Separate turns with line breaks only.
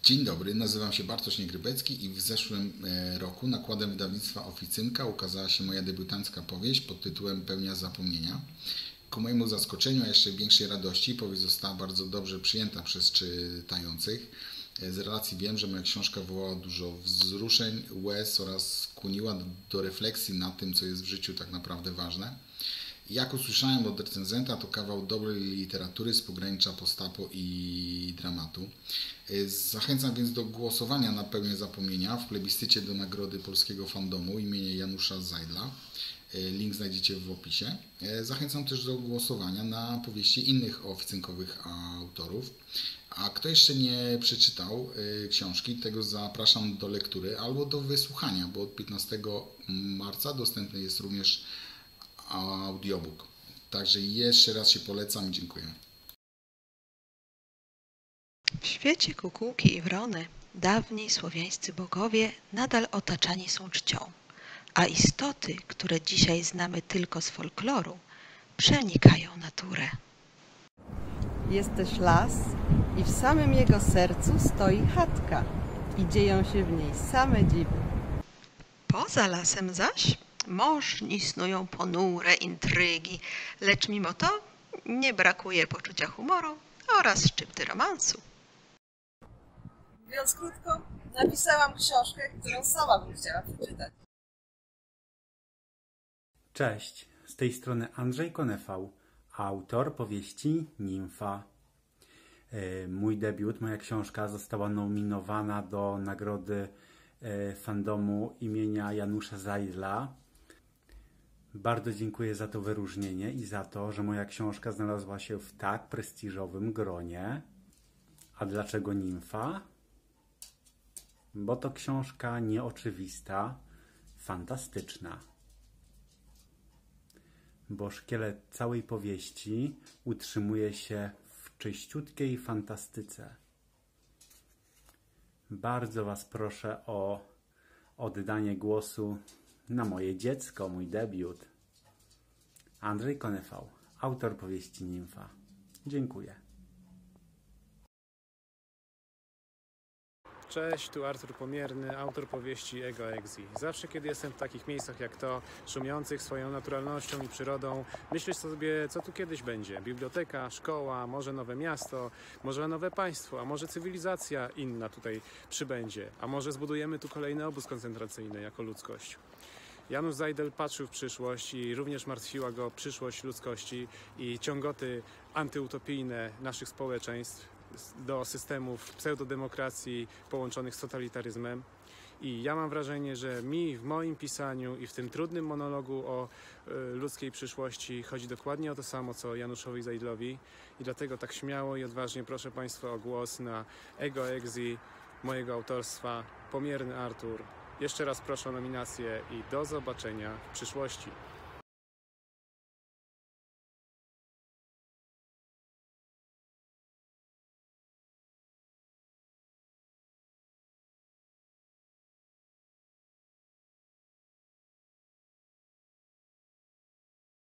Dzień dobry, nazywam się Bartosz Niegrebecki i w zeszłym roku nakładem wydawnictwa Oficynka ukazała się moja debiutancka powieść pod tytułem Pełnia zapomnienia. Ku mojemu zaskoczeniu, a jeszcze większej radości, powieść została bardzo dobrze przyjęta przez czytających. Z relacji wiem, że moja książka wywołała dużo wzruszeń, łez oraz skłoniła do refleksji nad tym, co jest w życiu tak naprawdę ważne. Jak usłyszałem od recenzenta, to kawał dobrej literatury z pogranicza postapo i dramatu. Zachęcam więc do głosowania na Pełnię zapomnienia w plebiscycie do Nagrody Polskiego Fandomu imienia Janusza Zajdla. Link znajdziecie w opisie. Zachęcam też do głosowania na powieści innych oficynkowych autorów. A kto jeszcze nie przeczytał książki, tego zapraszam do lektury albo do wysłuchania, bo od 15 marca dostępny jest również audiobook. Także jeszcze raz się polecam i dziękuję.
W świecie kukułki i wrony dawni słowiańscy bogowie nadal otaczani są czcią, a istoty, które dzisiaj znamy tylko z folkloru, przenikają naturę.
Jest też las i w samym jego sercu stoi chatka i dzieją się w niej same dziwy.
Poza lasem zaś możni snują ponure intrygi, lecz mimo to nie brakuje poczucia humoru oraz szczypty romansu.
Mówiąc krótko, napisałam książkę, którą sama bym chciała przeczytać.
Cześć, z tej strony Andrzej Konefał, autor powieści Nimfa. Mój debiut, moja książka została nominowana do nagrody fandomu imienia Janusza Zajdla. Bardzo dziękuję za to wyróżnienie i za to, że moja książka znalazła się w tak prestiżowym gronie. A dlaczego Nimfa? Bo to książka nieoczywista, fantastyczna. Bo szkielet całej powieści utrzymuje się w czyściutkiej fantastyce. Bardzo Was proszę o oddanie głosu na moje dziecko, mój debiut. Andrzej Konefał, autor powieści Nimfa. Dziękuję.
Cześć, tu Artur Pomierny, autor powieści Ego Exi. Zawsze, kiedy jestem w takich miejscach jak to, szumiących swoją naturalnością i przyrodą, myślę sobie, co tu kiedyś będzie. Biblioteka, szkoła, może nowe miasto, może nowe państwo, a może cywilizacja inna tutaj przybędzie. A może zbudujemy tu kolejny obóz koncentracyjny jako ludzkość. Janusz Zajdel patrzył w przyszłość i również martwiła go przyszłość ludzkości i ciągoty antyutopijne naszych społeczeństw do systemów pseudodemokracji połączonych z totalitaryzmem. I ja mam wrażenie, że w moim pisaniu i w tym trudnym monologu o ludzkiej przyszłości chodzi dokładnie o to samo, co Januszowi Zajdlowi. I dlatego tak śmiało i odważnie proszę Państwa o głos na Ego Exi mojego autorstwa, Pomierny Artur. Jeszcze raz proszę o nominację i do zobaczenia w przyszłości.